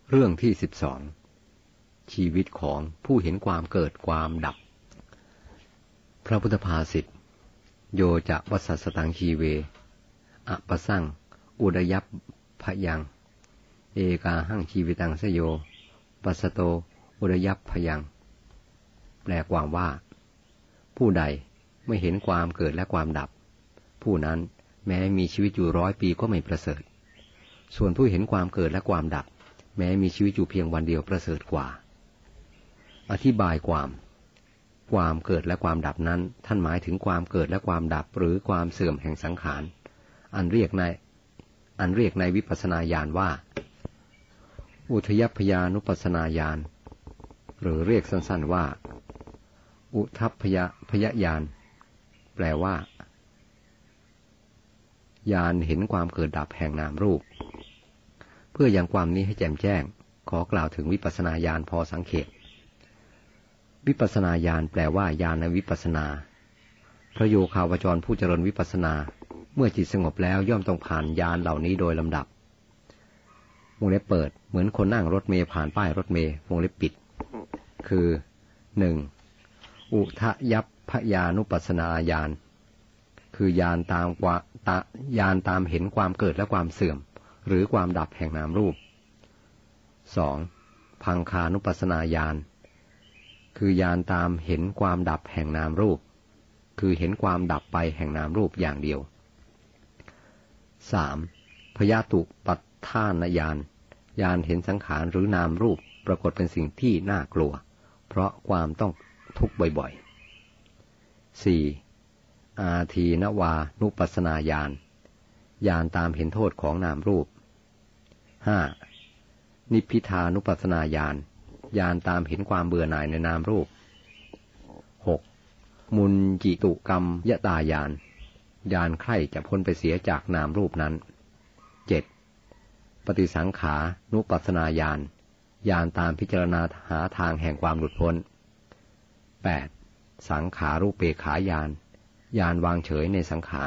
เรื่องที่12ชีวิตของผู้เห็นความเกิดความดับพระพุทธภาษิตโยจะวัสสตังชีเวอปสังอุดยัพพยังเอกาหังชีวิตังสโยปัสสโตอุดยัพพยังแปลความว่าผู้ใดไม่เห็นความเกิดและความดับผู้นั้นแม้มีชีวิตอยู่100 ปีก็ไม่ประเสริฐส่วนผู้เห็นความเกิดและความดับแม้มีชีวิตอยู่เพียงวันเดียวประเสริฐกว่าอธิบายความเกิดและความดับนั้นท่านหมายถึงความเกิดและความดับหรือความเสื่อมแห่งสังขารอันเรียกในวิปัสสนาญาณว่าอุทยัพพยานุปัสสนาญาณหรือเรียกสั้นๆว่าอุทัพพยญาณแปลว่าญาณเห็นความเกิดดับแห่งนามรูปเพื่อยังความนี้ให้แจ่มแจ้งขอกล่าวถึงวิปัสสนาญาณพอสังเขปวิปัสสนาญาณแปลว่าญาณในวิปัสสนาพระโยคาวจรผู้เจริญวิปัสสนาเมื่อจิตสงบแล้วย่อมต้องผ่านญาณเหล่านี้โดยลำดับวงเล็บเปิดเหมือนคนนั่งรถเมล์ผ่านป้ายรถเมล์วงเล็บปิดคือ 1. อุทยัพพยานุปัสสนาญาณคือญาณตามเห็นความเกิดและความเสื่อมหรือความดับแห่งนามรูป 2. พังคานุปัสสนาญาณคือญาณตามเห็นความดับแห่งนามรูปคือเห็นความดับไปแห่งนามรูปอย่างเดียว 3. พยาตุปัฏฐานญาณญาณเห็นสังขารหรือนามรูปปรากฏเป็นสิ่งที่น่ากลัวเพราะความต้องทุกข์บ่อยๆ 4. อาทีนวานุปัสสนาญาณญาณตามเห็นโทษของนามรูป 5. นิพพิทานุปัสสนาญาณญาณตามเห็นความเบื่อหน่ายในนามรูป 6. มุนจิตุกรรมยตาญาณญาณใคร่จะพ้นไปเสียจากนามรูปนั้น 7. ปฏิสังขานุปัสสนาญาณญาณตามพิจารณาหาทางแห่งความหลุดพ้น 8. สังขารูปเปขาญาณญาณวางเฉยในสังขาร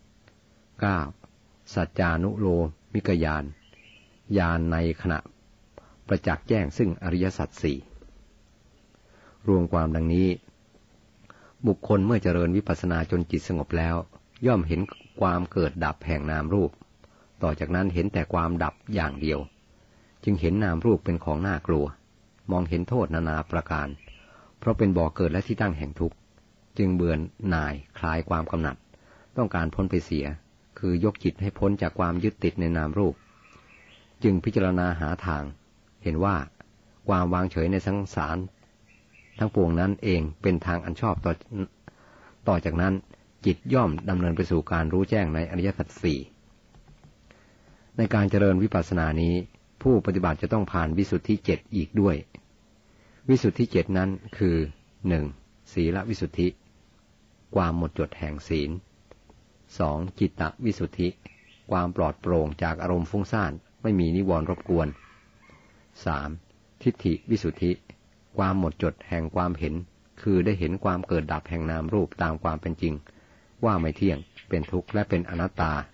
9. สัจจานุโลมิกญาณญาณในขณะประจักษ์แจ้งซึ่งอริยสัจสี่รวมความดังนี้บุคคลเมื่อเจริญวิปัสสนาจนจิตสงบแล้วย่อมเห็นความเกิดดับแห่งนามรูปต่อจากนั้นเห็นแต่ความดับอย่างเดียวจึงเห็นนามรูปเป็นของน่ากลัวมองเห็นโทษนานาประการเพราะเป็นบ่อเกิดและที่ตั้งแห่งทุกข์จึงเบื่อหน่ายคลายความกำหนัดต้องการพ้นไปเสียคือยกจิตให้พ้นจากความยึดติดในนามรูปจึงพิจารณาหาทางเห็นว่าความวางเฉยในสังสารทั้งปวงนั้นเองเป็นทางอันชอบต่อจากนั้นจิตย่อมดำเนินไปสู่การรู้แจ้งในอริยสัจสี่ในการเจริญวิปัสสนานี้ผู้ปฏิบัติจะต้องผ่านวิสุทธิ7อีกด้วยวิสุทธิ7นั้นคือ 1. ศีลวิสุทธิความหมดจดแห่งศีล 2. จิตตวิสุทธิความปลอดโปร่งจากอารมณ์ฟุ้งซ่านไม่มีนิวรณ์รบกวน 3. ทิฏฐิวิสุทธิความหมดจดแห่งความเห็นคือได้เห็นความเกิดดับแห่งนามรูปตามความเป็นจริงว่าไม่เที่ยงเป็นทุกข์และเป็นอนัตตา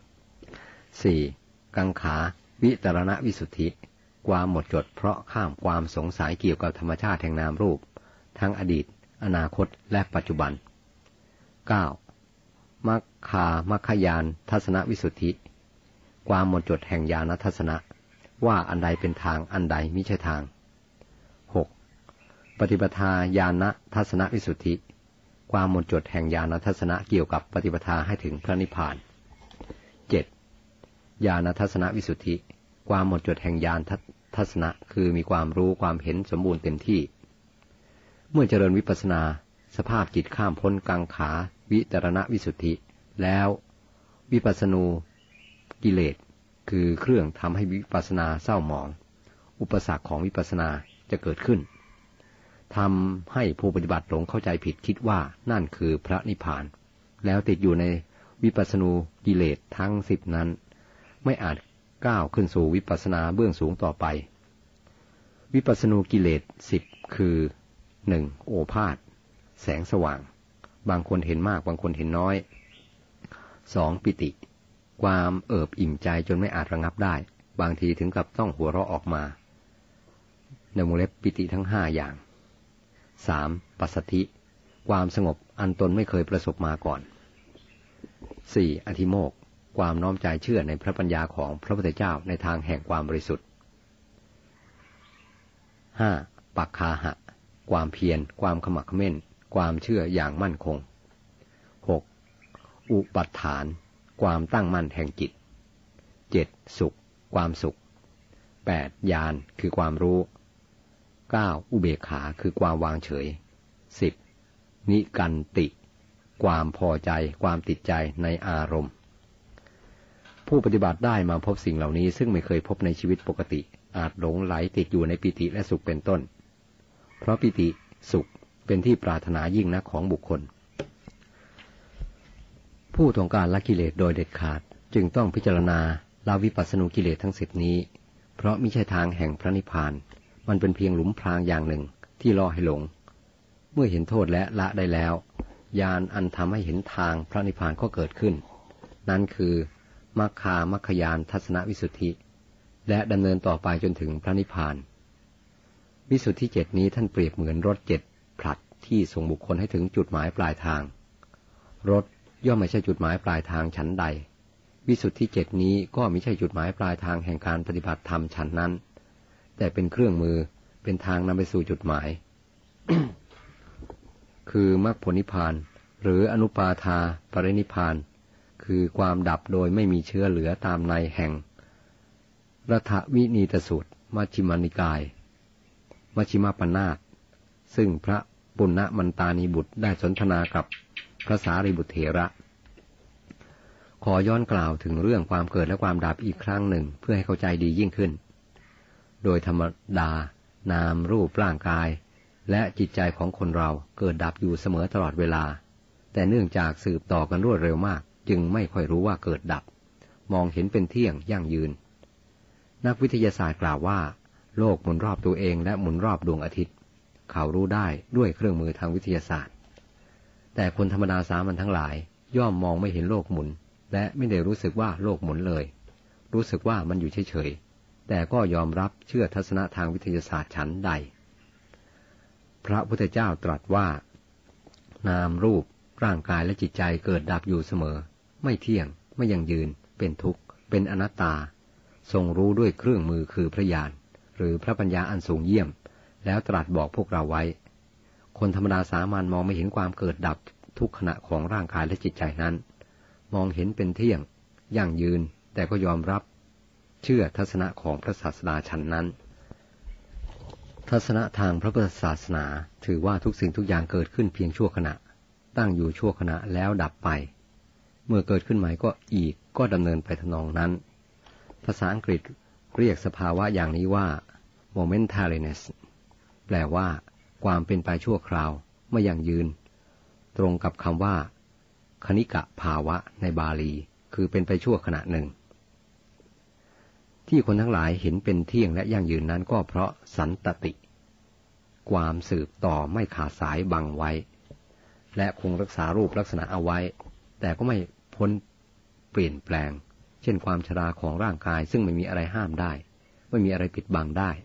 4. กังขาวิตรณวิสุทธิความหมดจดเพราะข้ามความสงสัยเกี่ยวกับธรรมชาติแห่งนามรูปทั้งอดีตอนาคตและปัจจุบัน 9. มัคคญาณทัศนวิสุทธิความหมดจดแห่งญาณทัศนะว่าอันใดเป็นทางอันใดมิใช่ทาง 6. ปฏิปทาญาณทัศนวิสุทธิความหมดจดแห่งญาณทัศนะเกี่ยวกับปฏิปทาให้ถึงพระนิพพาน 7. ญาณทัศนวิสุทธิความหมดจดแห่งญาณทัศนะคือมีความรู้ความเห็นสมบูรณ์เต็มที่เมื่อเจริญวิปัสสนาสภาพจิตข้ามพ้นกังขาวิตรณวิสุทธิแล้ววิปัสสนูกิเลสคือเครื่องทำให้วิปัสสนาเศร้าหมองอุปสรรคของวิปัสสนาจะเกิดขึ้นทำให้ผู้ปฏิบัติหลงเข้าใจผิดคิดว่านั่นคือพระนิพพานแล้วติดอยู่ในวิปัสสนูกิเลสทั้ง10นั้นไม่อาจก้าวขึ้นสู่วิปัสสนาเบื้องสูงต่อไปวิปัสสนูกิเลส10คือ 1. โอภาสแสงสว่างบางคนเห็นมากบางคนเห็นน้อย 2. ปิติความเอิบอิ่มใจจนไม่อาจระงับได้บางทีถึงกับต้องหัวเราะออกมาในวงเล็บปิติทั้ง5อย่าง 3. ปัสสัทธิความสงบอันตนไม่เคยประสบมาก่อน 4. อธิโมกข์ความน้อมใจเชื่อในพระปัญญาของพระพุทธเจ้าในทางแห่งความบริสุทธิ์ 5. ปักคาหะความเพียรความขมักเขม้นความเชื่ออย่างมั่นคง 6. อุปัฏฐานความตั้งมั่นแห่งจิต 7. สุขความสุข 8. ญาณคือความรู้ 9. อุเบกขาคือความวางเฉย 10. นิกันติความพอใจความติดใจในอารมณ์ผู้ปฏิบัติได้มาพบสิ่งเหล่านี้ซึ่งไม่เคยพบในชีวิตปกติอาจหลงไหลติดอยู่ในปิติและสุขเป็นต้นเพราะปิติสุขเป็นที่ปรารถนายิ่งนักของบุคคลผู้ต้องการละกิเลสโดยเด็ดขาดจึงต้องพิจารณาละวิปัสสนูกิเลสทั้ง10นี้เพราะมิใช่ทางแห่งพระนิพพานมันเป็นเพียงหลุมพรางอย่างหนึ่งที่ล่อให้หลงเมื่อเห็นโทษและละได้แล้วญาณอันทำให้เห็นทางพระนิพพานก็เกิดขึ้นนั่นคือมัคคามัคคยานทัศนวิสุทธิและดำเนินต่อไปจนถึงพระนิพพานวิสุทธิ7นี้ท่านเปรียบเหมือนรถ7ผลัดที่ส่งบุคคลให้ถึงจุดหมายปลายทางรถย่อมไม่ใช่จุดหมายปลายทางฉันใดวิสุทธิ7นี้ก็ไม่ใช่จุดหมายปลายทางแห่งการปฏิบัติธรรมฉันนั้นแต่เป็นเครื่องมือเป็นทางนำไปสู่จุดหมาย คือมรรคผลนิพพานหรืออนุปาทาปรินิพพานคือความดับโดยไม่มีเชื้อเหลือตามในแห่งรัฐวินีตสูตรมัชฌิมานิกายมัชฌิมปนาทซึ่งพระปุณณมันตานีบุตรได้สนทนากับพระสารีบุตรเถระขอย้อนกล่าวถึงเรื่องความเกิดและความดับอีกครั้งหนึ่งเพื่อให้เข้าใจดียิ่งขึ้นโดยธรรมดานามรูปร่างกายและจิตใจของคนเราเกิดดับอยู่เสมอตลอดเวลาแต่เนื่องจากสืบต่อกันรวดเร็วมากจึงไม่ค่อยรู้ว่าเกิดดับมองเห็นเป็นเที่ยงยั่งยืนนักวิทยาศาสตร์กล่าวว่าโลกหมุนรอบตัวเองและหมุนรอบดวงอาทิตย์เขารู้ได้ด้วยเครื่องมือทางวิทยาศาสตร์แต่คนธรรมดาสามัญทั้งหลายย่อมมองไม่เห็นโลกหมุนและไม่ได้รู้สึกว่าโลกหมุนเลยรู้สึกว่ามันอยู่เฉยๆแต่ก็ยอมรับเชื่อทัศนะทางวิทยาศาสตร์ฉันใดพระพุทธเจ้าตรัสว่านามรูปร่างกายและจิตใจเกิดดับอยู่เสมอไม่เที่ยงไม่ยั่งยืนเป็นทุกข์เป็นอนัตตาทรงรู้ด้วยเครื่องมือคือพระญาณหรือพระปัญญาอันสูงเยี่ยมแล้วตรัสบอกพวกเราไว้คนธรรมดาสามัญมองไม่เห็นความเกิดดับทุกขณะของร่างกายและจิตใจนั้นมองเห็นเป็นเที่ยงยั่งยืนแต่ก็ยอมรับเชื่อทัศนะของพระศาสดาฉันนั้นทัศนะทางพระพุทธศาสนาถือว่าทุกสิ่งทุกอย่างเกิดขึ้นเพียงชั่วขณะตั้งอยู่ชั่วขณะแล้วดับไปเมื่อเกิดขึ้นใหม่ก็ดำเนินไปทำนองนั้นภาษาอังกฤษเรียกสภาวะอย่างนี้ว่า momentariness แปลว่าความเป็นไปชั่วคราวไม่ยั่งยืนตรงกับคำว่าคณิกะภาวะในบาลีคือเป็นไปชั่วขณะหนึ่งที่คนทั้งหลายเห็นเป็นเที่ยงและยั่งยืนนั้นก็เพราะสันตติความสืบต่อไม่ขาดสายบังไว้และคงรักษารูปลักษณะเอาไว้แต่ก็ไม่พ้นเปลี่ยนแปลงเช่นความชราของร่างกายซึ่งไม่มีอะไรห้ามได้ไม่มีอะไรปิดบังได้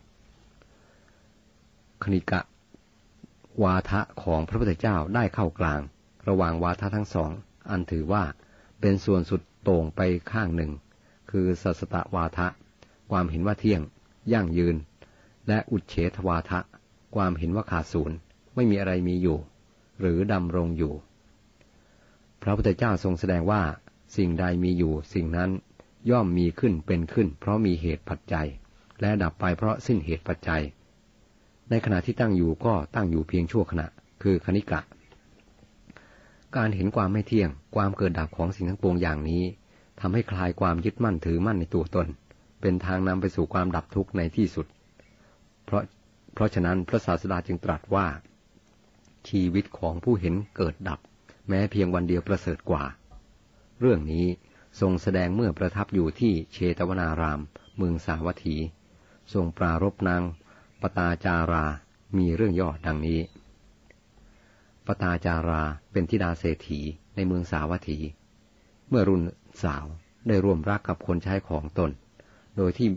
คณิกะวาทะของพระพุทธเจ้าได้เข้ากลางระหว่างวาทะทั้งสองอันถือว่าเป็นส่วนสุดโต่งไปข้างหนึ่งคือสัสสตวาทะความเห็นว่าเที่ยงยั่งยืนและอุเฉทวาทะความเห็นว่าขาดศูนย์ไม่มีอะไรมีอยู่หรือดำรงอยู่พระพุทธเจ้าทรงแสดงว่าสิ่งใดมีอยู่สิ่งนั้นย่อมมีขึ้นเป็นขึ้นเพราะมีเหตุปัจจัยและดับไปเพราะสิ้นเหตุปัจจัยในขณะที่ตั้งอยู่ก็ตั้งอยู่เพียงชั่วขณะคือคณิกะการเห็นความไม่เที่ยงความเกิดดับของสิ่งทั้งปวงอย่างนี้ทำให้คลายความยึดมั่นถือมั่นในตัวตนเป็นทางนำไปสู่ความดับทุกข์ในที่สุดเพราะฉะนั้นพระศาสดาจึงตรัสว่าชีวิตของผู้เห็นเกิดดับแม้เพียงวันเดียวประเสริฐกว่าเรื่องนี้ทรงแสดงเมื่อประทับอยู่ที่เชตวนารามเมืองสาวัตถีทรงปรารภนางปตาจารามีเรื่องย่อดังนี้ปตาจาราเป็นธิดาเศรษฐีในเมืองสาวัตถีเมื่อรุ่นสาวได้ร่วมรักกับคนใช้ของตนโดยที่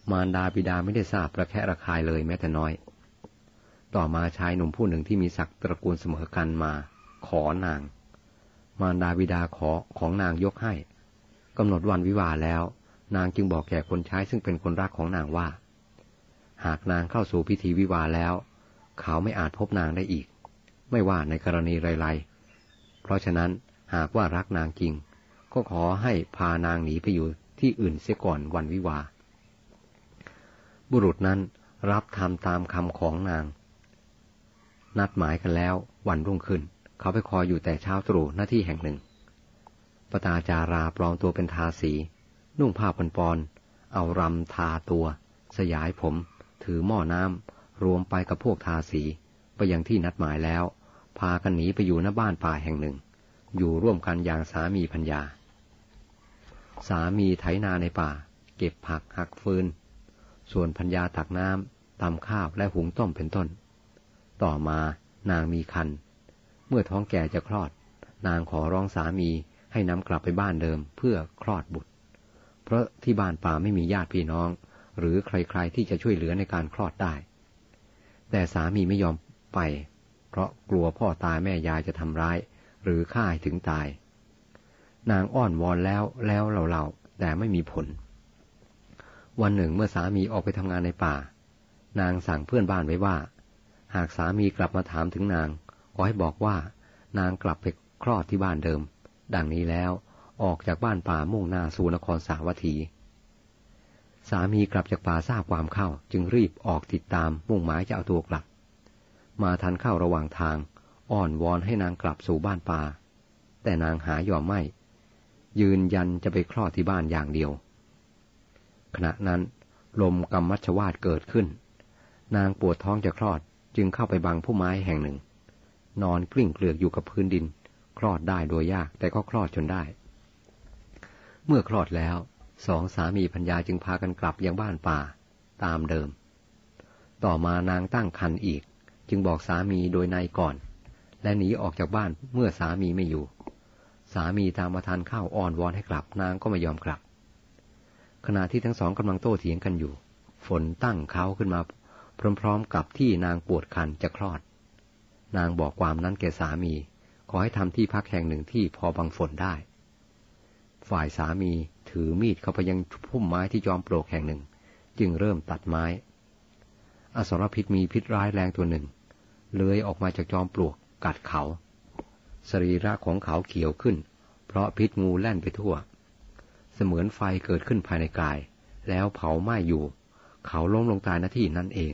มารดาบิดาไม่ได้ทราบระแคะระคายเลยแม้แต่น้อยต่อมาชายหนุ่มผู้หนึ่งที่มีศักดิ์ตระกูลเสมอกันมาขอนางมารดาบิดาของนางยกให้กำหนดวันวิวาห์แล้วนางจึงบอกแก่คนใช้ซึ่งเป็นคนรักของนางว่าหากนางเข้าสู่พิธีวิวาห์แล้วเขาไม่อาจพบนางได้อีกไม่ว่าในกรณีไรๆเพราะฉะนั้นหากว่ารักนางจริงก็ขอให้พานางหนีไปอยู่ที่อื่นเสียก่อนวันวิวาห์บุรุษนั้นรับทำตามคำของนางนัดหมายกันแล้ววันรุ่งขึ้นเขาไปคอยอยู่แต่เช้าตรู่หน้าที่แห่งหนึ่งปตาจาราปลอมตัวเป็นทาสีนุ่งผ้าปอนๆเอารำทาตัวสยายผมถือหม้อน้ำรวมไปกับพวกทาสีไปยังที่นัดหมายแล้วพากันหนีไปอยู่ณบ้านป่าแห่งหนึ่งอยู่ร่วมกันอย่างสามีภรรยาสามีไถนาในป่าเก็บผักหักฟืนส่วนภรรยาตักน้ำตำข้าวและหุงต้มเป็นต้นต่อมานางมีครรภ์เมื่อท้องแก่จะคลอดนางขอร้องสามีให้นำกลับไปบ้านเดิมเพื่อคลอดบุตรเพราะที่บ้านป่าไม่มีญาติพี่น้องหรือใครๆที่จะช่วยเหลือในการคลอดได้แต่สามีไม่ยอมไปเพราะกลัวพ่อตายแม่ยายจะทำร้ายหรือฆ่าให้ถึงตายนางอ้อนวอนแล้วเราแต่ไม่มีผลวันหนึ่งเมื่อสามีออกไปทำงานในป่านางสั่งเพื่อนบ้านไว้ว่าหากสามีกลับมาถามถึงนางขอให้บอกว่านางกลับไปคลอดที่บ้านเดิมดังนี้แล้วออกจากบ้านป่ามุ่งหน้าสู่นครสาวัตถีสามีกลับจากป่าทราบความเข้าจึงรีบออกติดตามมุ่งหมายจะเอาตัวกลับมาทันเข้าระหว่างทางอ้อนวอนให้นางกลับสู่บ้านป่าแต่นางหายอมไม่ยืนยันจะไปคลอดที่บ้านอย่างเดียวขณะนั้นลมกัมมัชฌวาตเกิดขึ้นนางปวดท้องจะคลอดจึงเข้าไปบังพุ่มไม้แห่งหนึ่งนอนกลิ้งเกลือกอยู่กับพื้นดินคลอดได้โดยยากแต่ก็คลอดจนได้เมื่อคลอดแล้วสองสามีภรรยาจึงพากันกลับยังบ้านป่าตามเดิมต่อมานางตั้งครรภ์อีกจึงบอกสามีโดยในก่อนและหนีออกจากบ้านเมื่อสามีไม่อยู่สามีตามมาทานข้าวอ้อนวอนให้กลับนางก็ไม่ยอมกลับขณะที่ทั้งสองกำลังโต้เถียงกันอยู่ฝนตั้งเขาขึ้นมาพร้อมๆกับที่นางปวดคันจะคลอดนางบอกความนั้นแก่สามีขอให้ทำที่พักแห่งหนึ่งที่พอบังฝนได้ฝ่ายสามีถือมีดเข้าไปยังพุ่มไม้ที่จอมปลวกแห่งหนึ่งจึงเริ่มตัดไม้อสรพิษมีพิษร้ายแรงตัวหนึ่งเลื้อยออกมาจากจอมปลวกกัดเขาสรีระของเขาเขียวขึ้นเพราะพิษงูแล่นไปทั่วเสมือนไฟเกิดขึ้นภายในกายแล้วเผาไหม้อยู่เขาล้มลงตายณที่นั้นเอง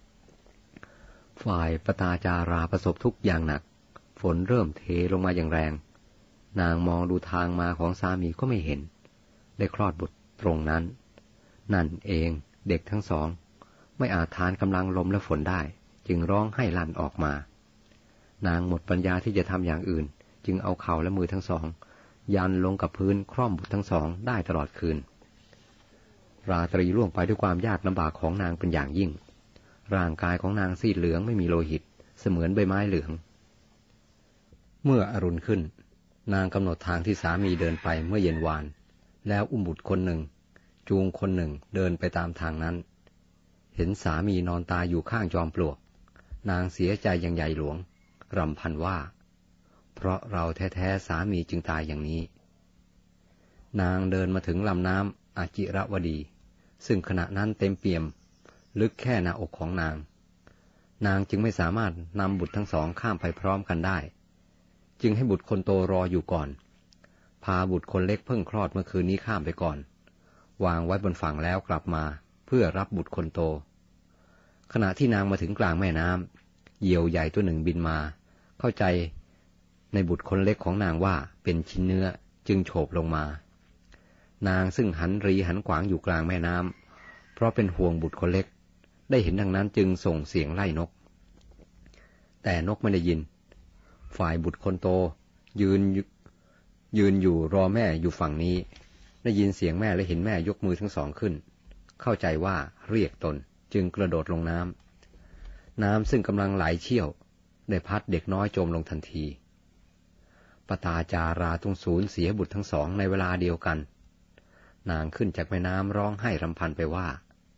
ฝ่ายปตาจาราประสบทุกข์อย่างหนักฝนเริ่มเทลงมาอย่างแรงนางมองดูทางมาของสามีก็ไม่เห็นได้คลอดบุตรตรงนั้นนั่นเองเด็กทั้งสองไม่อาจทานกำลังลมและฝนได้จึงร้องให้ลั่นออกมานางหมดปัญญาที่จะทำอย่างอื่นจึงเอาเข่าและมือทั้งสองยันลงกับพื้นคร่อมบุตรทั้งสองได้ตลอดคืนราตรีล่วงไปด้วยความยากลำบากของนางเป็นอย่างยิ่งร่างกายของนางซีดเหลืองไม่มีโลหิตเสมือนใบไม้เหลืองเมื่ออรุณขึ้นนางกำหนดทางที่สามีเดินไปเมื่อเย็นวานแล้วอุ้มบุตรคนหนึ่งจูงคนหนึ่งเดินไปตามทางนั้นเห็นสามีนอนตายอยู่ข้างจอมปลวกนางเสียใจอย่างใหญ่หลวงรำพันว่าเพราะเราแท้ๆสามีจึงตายอย่างนี้นางเดินมาถึงลำน้ำอาจิรวดีซึ่งขณะนั้นเต็มเปี่ยมลึกแค่หน้าอกของนางจึงไม่สามารถนำบุตรทั้งสองข้ามไปพร้อมกันได้จึงให้บุตรคนโตรออยู่ก่อนพาบุตรคนเล็กเพิ่งคลอดเมื่อคืนนี้ข้ามไปก่อนวางไว้บนฝั่งแล้วกลับมาเพื่อรับบุตรคนโตขณะที่นางมาถึงกลางแม่น้ำเหยี่ยวใหญ่ตัวหนึ่งบินมาเข้าใจในบุตรคนเล็กของนางว่าเป็นชิ้นเนื้อจึงโฉบลงมานางซึ่งหันรีหันขวางอยู่กลางแม่น้ำเพราะเป็นห่วงบุตรคนเล็กได้เห็นดังนั้นจึงส่งเสียงไล่นกแต่นกไม่ได้ยินฝ่ายบุตรคนโตยืนอยู่รอแม่อยู่ฝั่งนี้ได้ยินเสียงแม่และเห็นแม่ยกมือทั้งสองขึ้นเข้าใจว่าเรียกตนจึงกระโดดลงน้ำซึ่งกำลังไหลเชี่ยวได้พัดเด็กน้อยจมลงทันทีปตาจาราต้องสูญเสียบุตรทั้งสองในเวลาเดียวกันนางขึ้นจากแม่น้ำร้องไห้รำพันไปว่า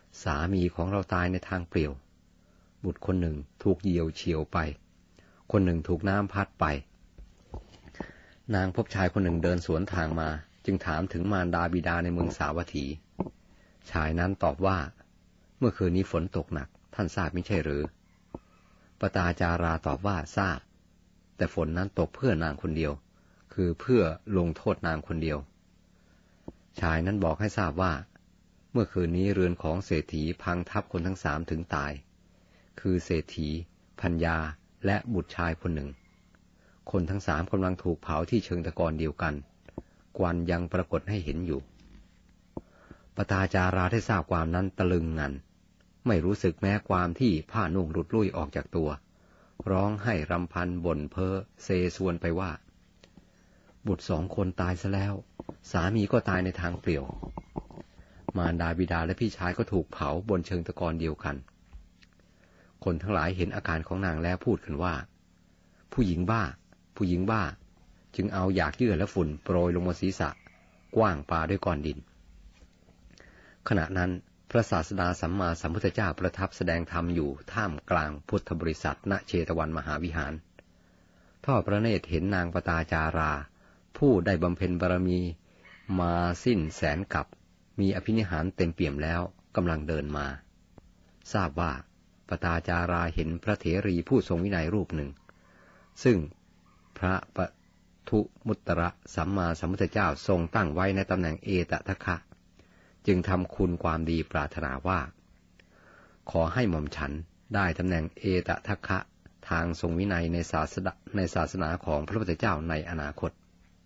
สามีของเราตายในทางเปลี่ยวบุตรคนหนึ่งถูกเหยี่ยวเฉียวไปคนหนึ่งถูกน้ำพัดไปนางพบชายคนหนึ่งเดินสวนทางมาจึงถามถึงมารดาบิดาในเมืองสาวัตถีชายนั้นตอบว่าเมื่อคืนนี้ฝนตกหนักท่านทราบไม่ใช่หรือปตาจาราตอบว่าทราบแต่ฝนนั้นตกเพื่อนางคนเดียวคือเพื่อลงโทษนางคนเดียวชายนั้นบอกให้ทราบว่าเมื่อคืนนี้เรือนของเศรษฐีพังทับคนทั้ง3ถึงตายคือเศรษฐีภรรยาและบุตรชายคนหนึ่งคนทั้ง3กำลังถูกเผาที่เชิงตะกอนเดียวกันควันยังปรากฏให้เห็นอยู่ปตาจาราได้ทราบความนั้นตะลึงงันไม่รู้สึกแม้ความที่ผ้านุ่งหลุดลุ่ยออกจากตัวร้องให้รำพันบ่นเพ้อเซซวนไปว่าบุตร2 คนตายซะแล้วสามีก็ตายในทางเปลี่ยวมารดาบิดาและพี่ชายก็ถูกเผาบนเชิงตะกอนเดียวกันคนทั้งหลายเห็นอาการของนางแล้วพูดกันว่าผู้หญิงบ้าผู้หญิงบ้าจึงเอาหยากเยื่อและฝุ่นโปรยลงบนศีรษะกว้างปาด้วยก้อนดินขณะนั้นพระศาสดาสัมมาสัมพุทธเจ้าประทับแสดงธรรมอยู่ท่ามกลางพุทธบริษัทณเชตวันมหาวิหารทอดพระเนตรเห็นนางปตาจาราผู้ได้บำเพ็ญบารมีมาสิ้นแสนกับมีอภินิหารเต็มเปี่ยมแล้วกำลังเดินมาทราบว่าปตาจาราเห็นพระเถรีผู้ทรงวินัยรูปหนึ่งซึ่งพระปทุมุตระสัมมาสัมพุทธเจ้าทรงตั้งไว้ในตำแหน่งเอตทัคคะจึงทำคุณความดีปรารถนาว่าขอให้หม่อมฉันได้ตำแหน่งเอตทัคคะทางทรงวินัยในศาสนาของพระพุทธเจ้าในอนาคต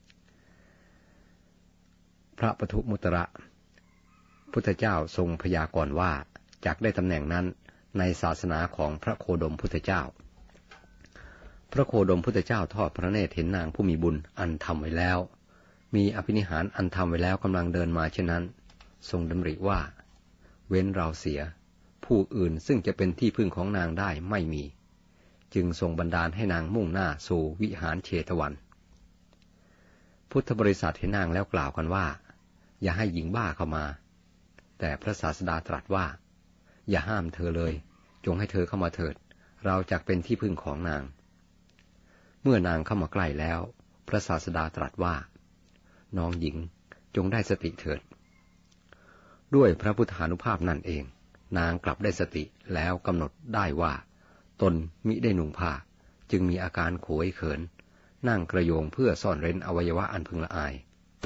พระปทุมุตระพุทธเจ้าทรงพยากรณ์ว่าจักได้ตำแหน่งนั้นในศาสนาของพระโคดมพุทธเจ้าพระโคดมพุทธเจ้าทอดพระเนตรเห็นนางผู้มีบุญอันทำไว้แล้วมีอภินิหารอันทำไว้แล้วกำลังเดินมาเช่นนั้นทรงดำริว่าเว้นเราเสียผู้อื่นซึ่งจะเป็นที่พึ่งของนางได้ไม่มีจึงทรงบันดาลให้นางมุ่งหน้าสู่วิหารเชตวันพุทธบริษัทเห็นนางแล้วกล่าวกันว่าอย่าให้หญิงบ้าเข้ามาแต่พระศาสดาตรัสว่าอย่าห้ามเธอเลยจงให้เธอเข้ามาเถิดเราจักเป็นที่พึ่งของนางเมื่อนางเข้ามาใกล้แล้วพระศาสดาตรัสว่าน้องหญิงจงได้สติเถิดด้วยพระพุทธานุภาพนั่นเองนางกลับได้สติแล้วกำหนดได้ว่าตนมิได้นุ่งผ้าจึงมีอาการโขยเขินนั่งกระโยงเพื่อซ่อนเร้นอวัยวะอันพึงละอาย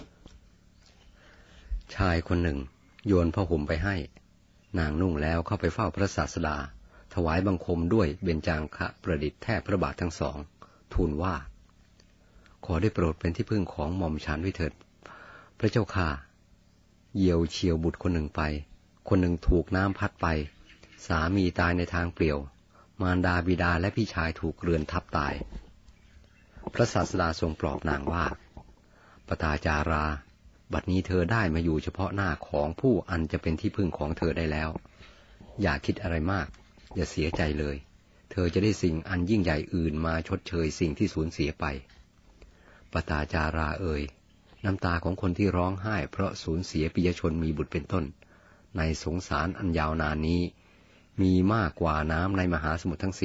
ชายคนหนึ่งโยนผ้าห่มไปให้นางนุ่งแล้วเข้าไปเฝ้าพระศาสดาถวายบังคมด้วยเบญจางคะประดิษฐ์แทบพระบาททั้ง2ทูลว่าขอได้โปรดเป็นที่พึ่งของหม่อมฉันไว้เถิดพระเจ้าข้าเหยี่ยวเฉียวบุตรคนหนึ่งไปคนหนึ่งถูกน้ำพัดไปสามีตายในทางเปลี่ยวมารดาบิดาและพี่ชายถูกเรือนทับตายพระศาสดาทรงปลอบนางว่าปตาจาราบัดนี้เธอได้มาอยู่เฉพาะหน้าของผู้อันจะเป็นที่พึ่งของเธอได้แล้วอย่าคิดอะไรมากอย่าเสียใจเลยเธอจะได้สิ่งอันยิ่งใหญ่อื่นมาชดเชยสิ่งที่สูญเสียไปปตาจาราเอ่ยน้ำตาของคนที่ร้องไห้เพราะสูญเสียปิยชนมีบุตรเป็นต้นในสงสารอันยาวนานนี้มีมากกว่าน้ำในมหาสมุทรทั้ง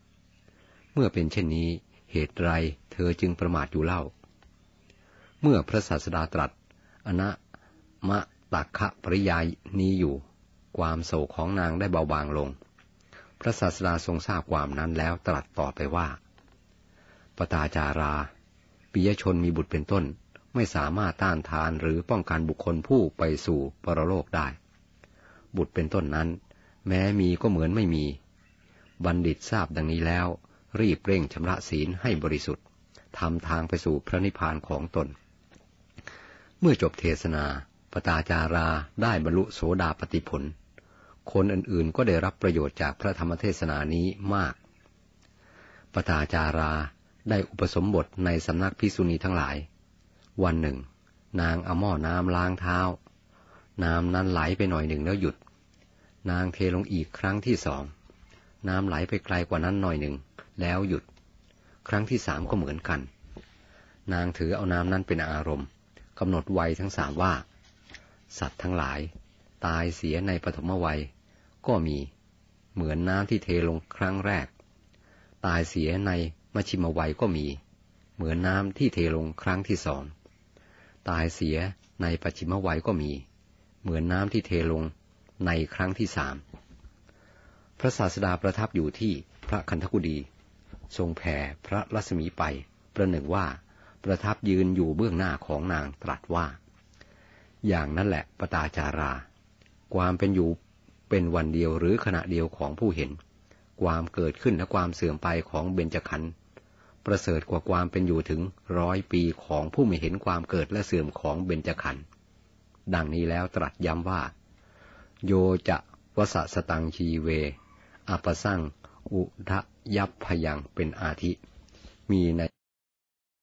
4เมื่อเป็นเช่นนี้เหตุไรเธอจึงประมาทอยู่เล่าเมื่อพระศาสดาตรัสอนะมะตักขะปริยายนี้อยู่ความโศกของนางได้เบาบางลงพระศาสดาทรงทราบความนั้นแล้วตรัสต่อไปว่าปตาจาราปิยชนมีบุตรเป็นต้นไม่สามารถต้านทานหรือป้องกันบุคคลผู้ไปสู่ปรโลกได้บุตรเป็นต้นนั้นแม้มีก็เหมือนไม่มีบัณฑิตทราบดังนี้แล้วรีบเร่งชำระศีลให้บริสุทธิ์ทำทางไปสู่พระนิพพานของตนเมื่อจบเทศนาปตาจาราได้บรรลุโสดาปัตติผลคนอื่นๆก็ได้รับประโยชน์จากพระธรรมเทศนานี้มากปตาจาราได้อุปสมบทในสำนักภิกษุณีทั้งหลายวันหนึ่งนางเอาหม้อน้ำล้างเท้าน้ำนั้นไหลไปหน่อยหนึ่งแล้วหยุดนางเทลงอีกครั้งที่2น้ำไหลไปไกลกว่านั้นหน่อยหนึ่งแล้วหยุดครั้งที่3ก็เหมือนกันนางถือเอาน้ำนั้นเป็นอารมณ์กำหนดวัยทั้ง3ว่าสัตว์ทั้งหลายตายเสียในปฐมวัยก็มีเหมือนน้ำที่เทลงครั้งแรกตายเสียในมัชฌิมวัยก็มีเหมือนน้ำที่เทลงครั้งที่สองตายเสียในปัจฉิมวัยก็มีเหมือนน้ำที่เทลงในครั้งที่สามพระศาสดาประทับอยู่ที่พระคันธกุฎีทรงแผ่พระรัศมีไปประหนึ่งว่าประทับยืนอยู่เบื้องหน้าของนางตรัสว่าอย่างนั้นแหละปตาจาราความเป็นอยู่เป็นวันเดียวหรือขณะเดียวของผู้เห็นความเกิดขึ้นและความเสื่อมไปของเบญจขันธ์ประเสริฐกว่าความเป็นอยู่ถึง100 ปีของผู้ไม่เห็นความเกิดและเสื่อมของเบญจขันธ์ดังนี้แล้วตรัสย้ำว่าโยจะวสสตังชีเวอปสังอุทะยัพพยังเป็นอาทิมีใน